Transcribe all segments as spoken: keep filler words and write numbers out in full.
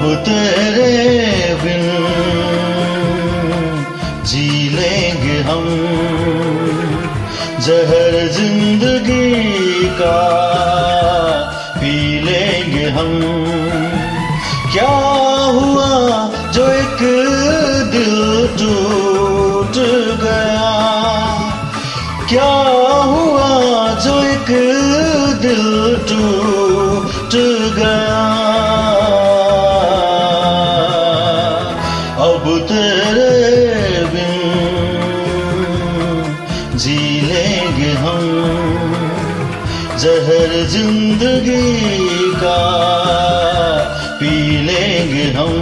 तेरे बिन जी लेंगे हम, जहर जिंदगी का पी लेंगे हम। क्या हुआ जो एक दिल टूट गया, क्या हुआ जो एक दिल टूट गया। अब तेरे बिन जी लेंगे हम, जहर जिंदगी का पी लेंगे हम।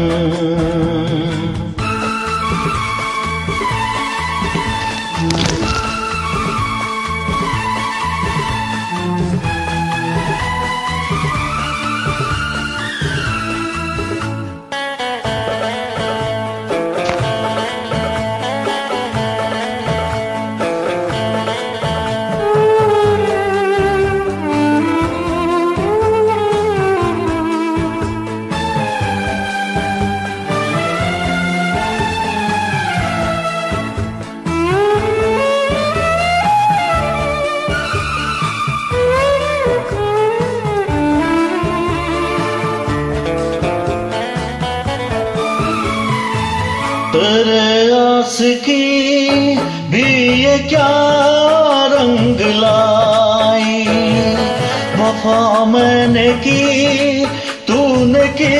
तेरे आशिकी भी ये क्या रंग लाई, वफा मैंने की तूने की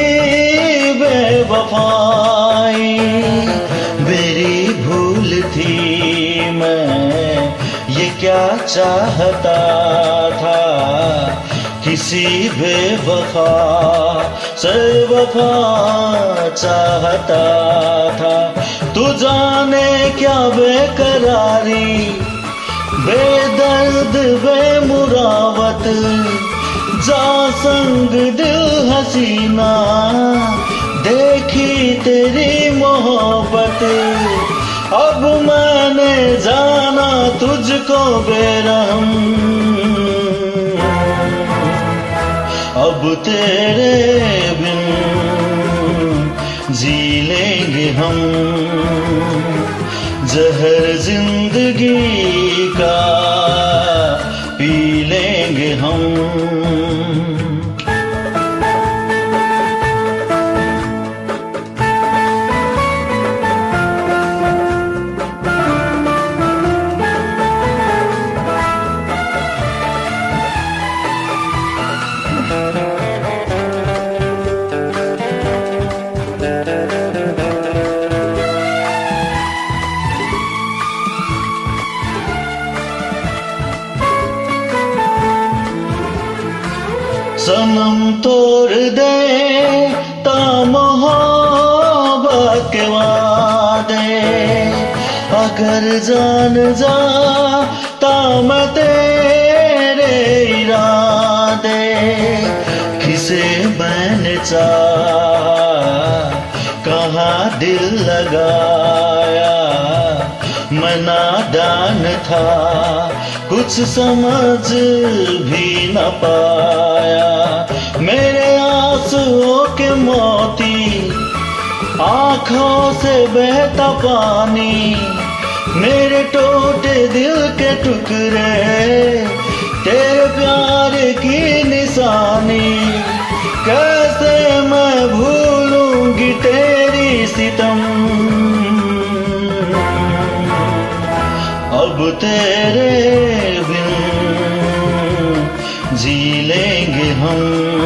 बेवफाई। मेरी भूल थी मैं ये क्या चाहता था, किसी बेवफा से वफा चाहता था। तू जाने क्या बेकरारी, बेदर्द बेमुरावत, जा संग दिल हसीना देखी तेरी मोहब्बत। अब मैंने जाना तुझको बेरहम, अब तेरे बिन जी लेंगे हम, जहर जिंदगी का पी लेंगे हम। सनम तोड़ दे ता मोहब्बत के वादे, अगर जान जा ता मैं तेरे इरादे। किसे मैंने चाहा कहाँ दिल लगाया, मैं नादान था कुछ समझ भी न पाया। मेरे आंसुओं के मोती आँखों से बहता पानी, मेरे टूटे दिल के टुकड़े तेरे प्यार की निशानी। कैसे मैं भूलूंगी तेरी सितम, अब तेरे बिन जी लेंगे हम,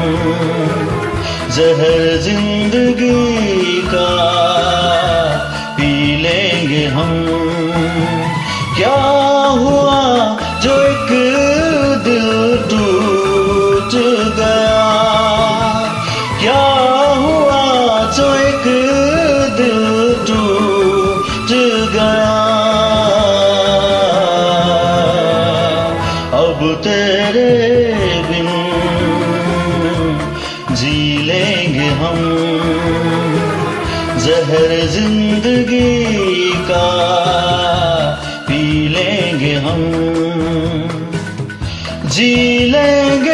जहर जिंदगी का पी लेंगे हम। क्या हुआ जो एक दिल टूट गया, क्या हुआ जो एक दिल टूट गया। अब तेरे बिन जी लेंगे हम, जहर जिंदगी का पी लेंगे हम। जी लेंगे